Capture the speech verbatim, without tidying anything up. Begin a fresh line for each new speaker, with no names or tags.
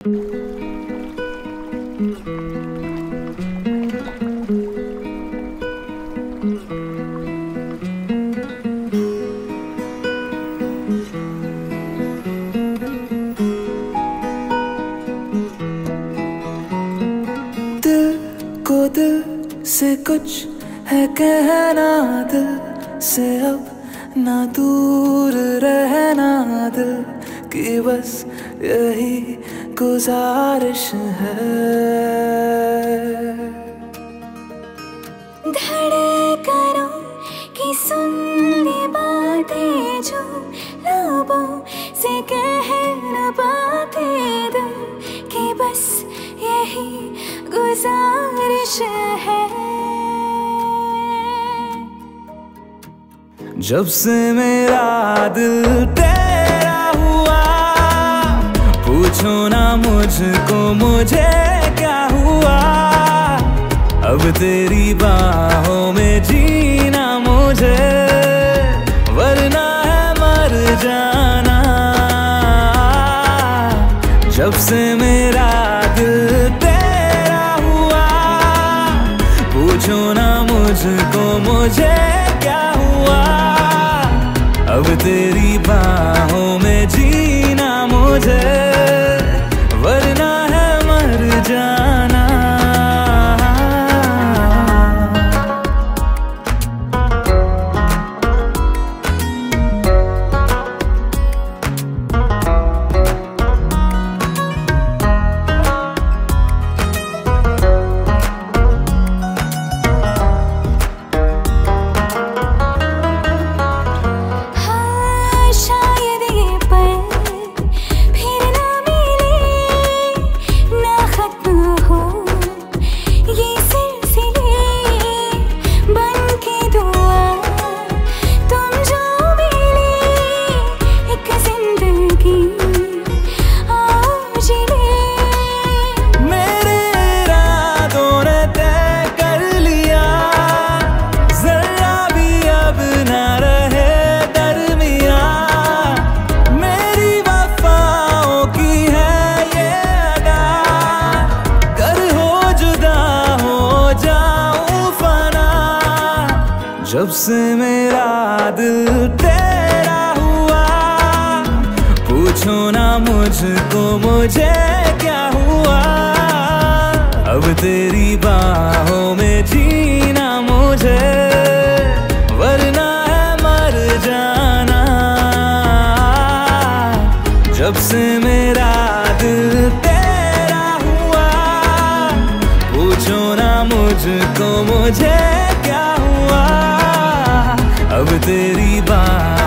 को दिल से कुछ है कहना, दिल से अब ना दूर रहना, दिल की बस यही गुजारिश है।
धड़कनों की सुन ली बातें जो लबों से कह न पाते, दिल की बस यही गुजारिश है।
जब से मेरा दिल तेरा हुआ, पूछो ना मुझको मुझे क्या हुआ। अब तेरी बाहों में जीना मुझे, वरना है मर जाना। जब से मेरा दिल तेरा हुआ, पूछो ना मुझको मुझे क्या हुआ। अब तेरी बाहों में जीना मुझे, वरना है मर जाना। जब से मेरा दिल तेरा हुआ, पूछो ना मुझको मुझे क्या हुआ। अब तेरी बाहों में जीना मुझे, वरना है मर जाना। जब से मेरा दिल तेरा हुआ, पूछो ना मुझको मुझे क्या हुआ। अब तेरी बात